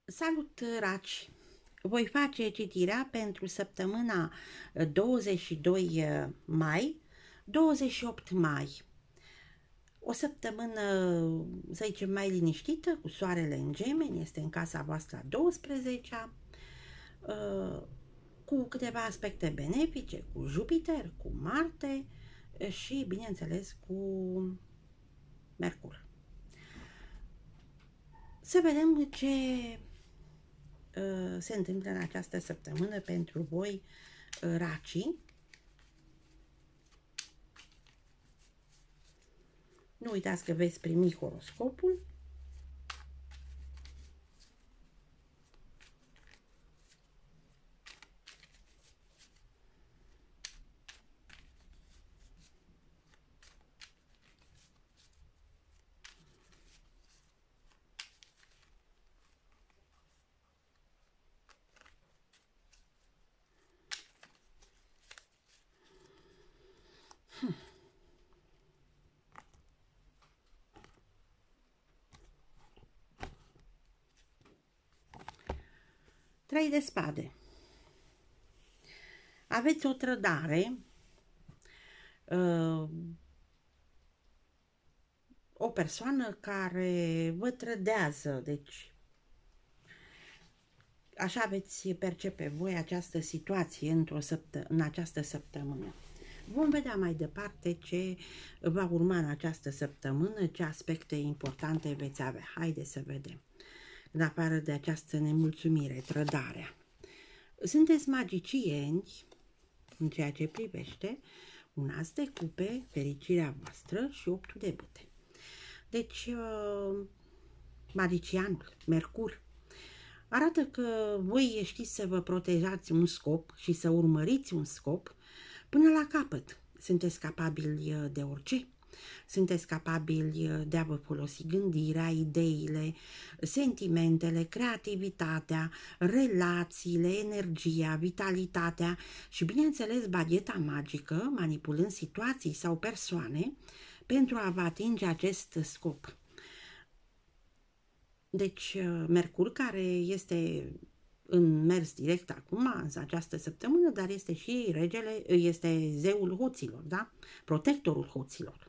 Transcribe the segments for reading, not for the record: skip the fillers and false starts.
Salut, Raci! Voi face citirea pentru săptămâna 22 mai, 28 mai. O săptămână, să zicem, mai liniștită, cu soarele în Gemeni, este în casa voastră a 12-a, cu câteva aspecte benefice, cu Jupiter, cu Marte și, bineînțeles, cu Mercur. Să vedem ce se întâmplă în această săptămână pentru voi, racii. Nu uitați că veți primi horoscopul. Trei de spade. Aveți o trădare, o persoană care vă trădează, deci așa veți percepe voi această situație în această săptămână. Vom vedea mai departe ce va urma în această săptămână, ce aspecte importante veți avea. Haideți să vedem. În afară de această nemulțumire, trădarea. Sunteți magicieni în ceea ce privește un as de cupe, fericirea voastră și 8 de bâte. Deci, magicianul, Mercur, arată că voi știți să vă protejați un scop și să urmăriți un scop până la capăt. Sunteți capabili de orice. Sunteți capabili de a vă folosi gândirea, ideile, sentimentele, creativitatea, relațiile, energia, vitalitatea și, bineînțeles, bagheta magică, manipulând situații sau persoane pentru a vă atinge acest scop. Deci, Mercur, care este în mers direct acum, în această săptămână, dar este și regele, este zeul hoților, da? Protectorul hoților.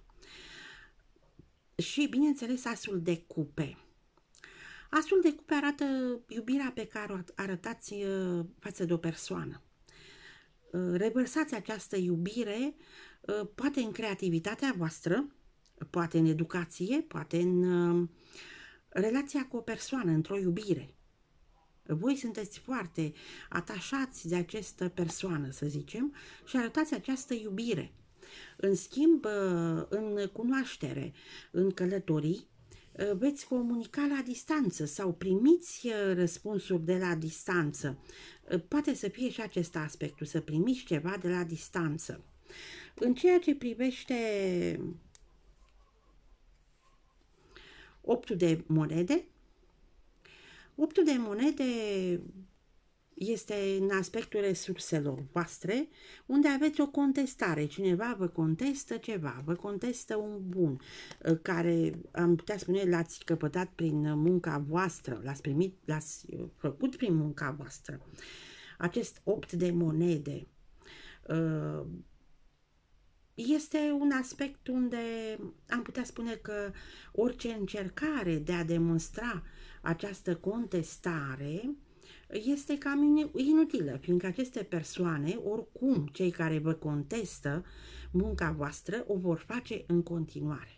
Și, bineînțeles, asul de cupe. Asul de cupe arată iubirea pe care o arătați față de o persoană. Revărsați această iubire, poate în creativitatea voastră, poate în educație, poate în relația cu o persoană, într-o iubire. Voi sunteți foarte atașați de această persoană, să zicem, și arătați această iubire. În schimb, în cunoaștere, în călătorii, veți comunica la distanță sau primiți răspunsuri de la distanță. Poate să fie și acest aspect, să primiți ceva de la distanță. În ceea ce privește 8 de monede, 8 de monede este în aspectul resurselor voastre, unde aveți o contestare. Cineva vă contestă ceva, vă contestă un bun care, am putea spune, l-ați căpătat prin munca voastră, l-ați primit, l-ați făcut prin munca voastră. Acest 8 de monede este un aspect unde am putea spune că orice încercare de a demonstra această contestare este cam inutilă, fiindcă aceste persoane, oricum cei care vă contestă munca voastră, o vor face în continuare.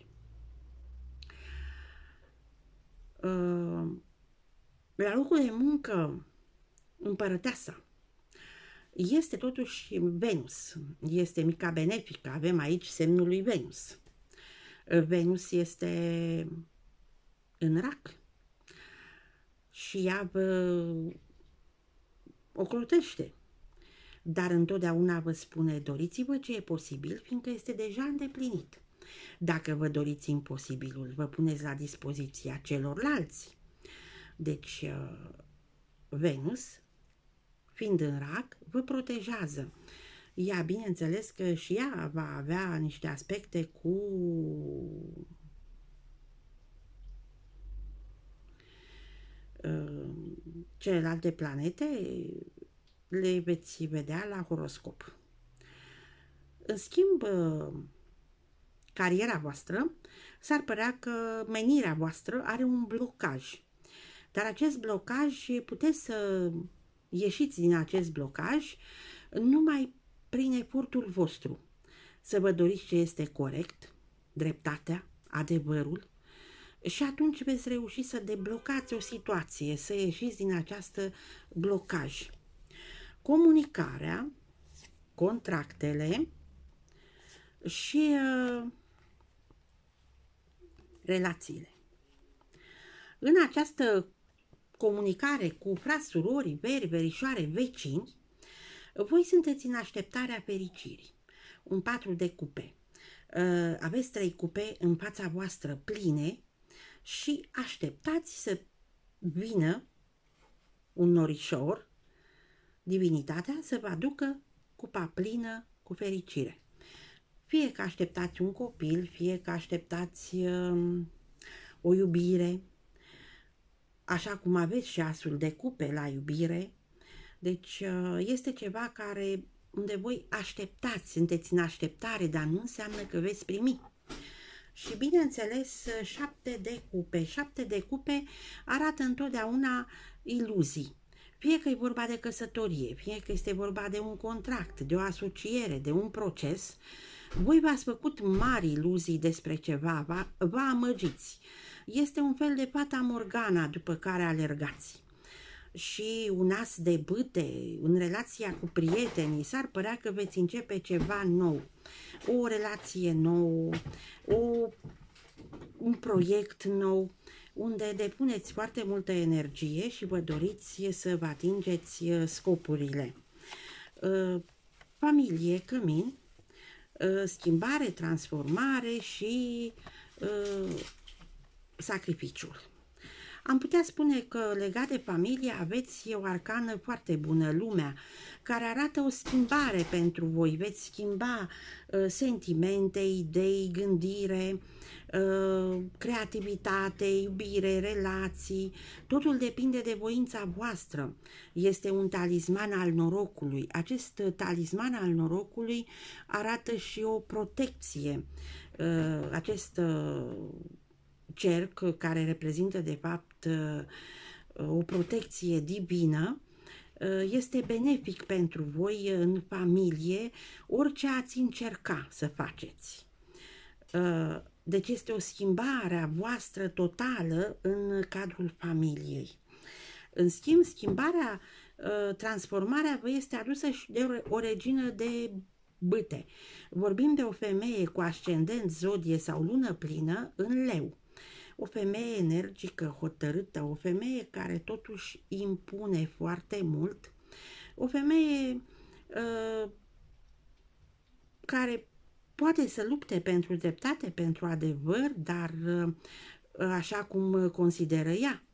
La locul de muncă, împărăteasa este totuși Venus, este mica benefică, avem aici semnul lui Venus. Venus este în rac și ea vă ocrotește, dar întotdeauna vă spune: doriți-vă ce e posibil, fiindcă este deja îndeplinit. Dacă vă doriți imposibilul, vă puneți la dispoziția celorlalți. Deci, Venus, fiind în rac, vă protejează. Ea, bineînțeles că și ea va avea niște aspecte cu celelalte planete le veți vedea la horoscop. În schimb, cariera voastră, s-ar părea că menirea voastră are un blocaj. Dar acest blocaj, puteți să ieșiți din acest blocaj numai prin efortul vostru. Să vă doriți ce este corect, dreptatea, adevărul, și atunci veți reuși să deblocați o situație, să ieșiți din această blocaj. Comunicarea, contractele și relațiile. În această comunicare cu frați, surori, veri, verișoare, vecini, voi sunteți în așteptarea fericirii. Un 4 de cupe. Aveți 3 cupe în fața voastră pline și așteptați să vină un norișor, divinitatea, să vă aducă cupa plină cu fericire. Fie că așteptați un copil, fie că așteptați o iubire, așa cum aveți și asul de cupe la iubire. Deci este ceva unde voi așteptați, sunteți în așteptare, dar nu înseamnă că veți primi. Și bineînțeles, 7 de cupe. 7 de cupe arată întotdeauna iluzii. Fie că e vorba de căsătorie, fie că este vorba de un contract, de o asociere, de un proces, voi v-ați făcut mari iluzii despre ceva, vă amăgiți. Este un fel de fata Morgana după care alergați. Și un as de bâte în relația cu prietenii, s-ar părea că veți începe ceva nou, o relație nouă, un proiect nou, unde depuneți foarte multă energie și vă doriți să vă atingeți scopurile. Familie, cămin, schimbare, transformare și sacrificiul. Am putea spune că legat de familie aveți o arcană foarte bună, lumea, care arată o schimbare pentru voi. Veți schimba sentimente, idei, gândire, creativitate, iubire, relații. Totul depinde de voința voastră. Este un talisman al norocului. Acest talisman al norocului arată și o protecție. Acest cerc care reprezintă de fapt o protecție divină este benefic pentru voi în familie, orice ați încerca să faceți. Deci este o schimbare a voastră totală în cadrul familiei. În schimb, transformarea vă este adusă și de o regină de bâte. Vorbim de o femeie cu ascendent, zodie sau lună plină în leu. O femeie energică, hotărâtă, o femeie care totuși impune foarte mult, o femeie care poate să lupte pentru dreptate, pentru adevăr, dar așa cum consideră ea.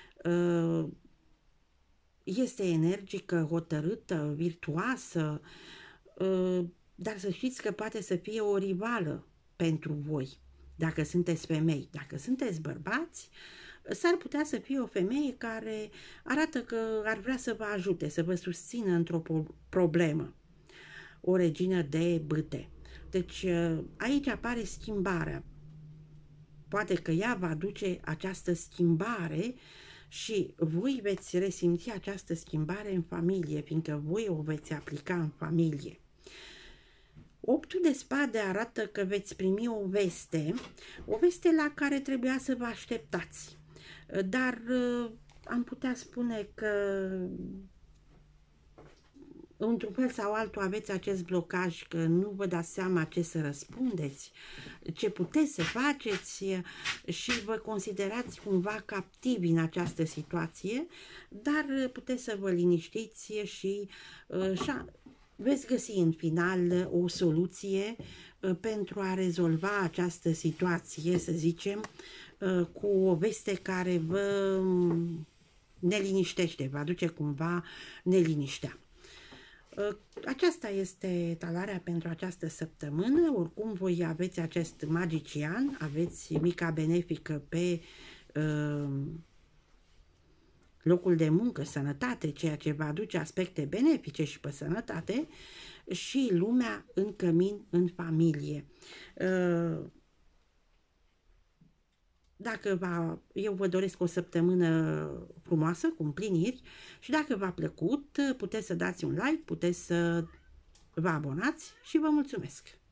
Este energică, hotărâtă, virtuoasă, dar să știți că poate să fie o rivală pentru voi. Dacă sunteți femei, dacă sunteți bărbați, s-ar putea să fie o femeie care arată că ar vrea să vă ajute, să vă susțină într-o problemă. O regină de bâte. Deci aici apare schimbarea. Poate că ea va aduce această schimbare și voi veți resimți această schimbare în familie, fiindcă voi o veți aplica în familie. 8 de spade arată că veți primi o veste la care trebuia să vă așteptați. Dar am putea spune că într-un fel sau altul aveți acest blocaj, că nu vă dați seama ce să răspundeți, ce puteți să faceți și vă considerați cumva captivi în această situație, dar puteți să vă liniștiți și veți găsi în final o soluție pentru a rezolva această situație, să zicem, cu o veste care vă neliniștește, vă aduce cumva neliniștea. Aceasta este talarea pentru această săptămână. Oricum voi aveți acest magician, aveți mica benefică pe locul de muncă, sănătate, ceea ce va aduce aspecte benefice și pe sănătate, și lumea în cămin, în familie. Eu vă doresc o săptămână frumoasă, cu împliniri, și dacă v-a plăcut, puteți să dați un like, puteți să vă abonați și vă mulțumesc!